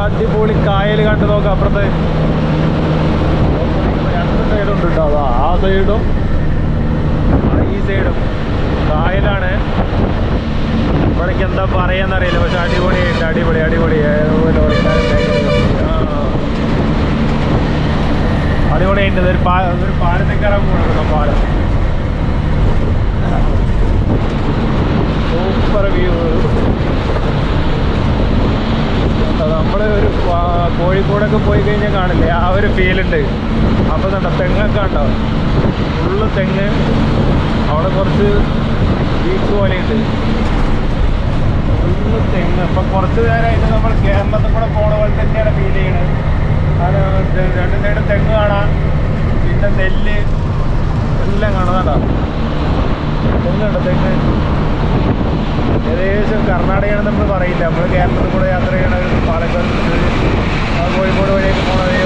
അടിപൊളി കായൽ കണ്ടു നോക്കാം. അപ്പുറത്ത് 2 സൈഡുണ്ട് കേട്ടോ. അതാ ആ സൈഡും ഈ സൈഡും കായലാണ്. ഇവിടേക്ക് എന്താ പറയാന്നറിയില്ല, പക്ഷെ അടിപൊളിയായിട്ട് അടിപൊളി അടിപൊളിയായിട്ട്. ഒരു പാലത്തിൽ കയറാൻ പോകണം. പാലം സൂപ്പർ വ്യൂ. നമ്മൾ ഒരു കോഴിക്കോടൊക്കെ പോയി കഴിഞ്ഞാൽ കാണില്ലേ ആ ഒരു ഫീലുണ്ട്. അപ്പോൾ കണ്ടോ തെങ്ങൊക്കെ ഉണ്ടോ, ഫുള്ള് തെങ്ങ്. അവിടെ കുറച്ച് ബീച്ച് പോലെയുണ്ട്, ഫുള്ള് തെങ്ങ്. ഇപ്പം കുറച്ച് നേരമായിട്ട് നമ്മൾ കേരളത്തിൽ കൂടെ പോണ പോലെ തന്നെയാണ് ഫീൽ ചെയ്യണത്. അത് 2 സൈഡ് തെങ്ങ് കാണാം, പിന്നെ നെല്ല് എല്ലാം കാണാതാ. തെങ്ങുണ്ടോ, തെങ്ങ്. ഏകദേശം കർണാടകയാണെന്ന് നമ്മൾ പറയില്ല. നമ്മൾ കേരളത്തിൽ കൂടെ യാത്ര ചെയ്യണ പാലക്കാട് കോഴിക്കോട് വഴിയൊക്കെ പോകണത്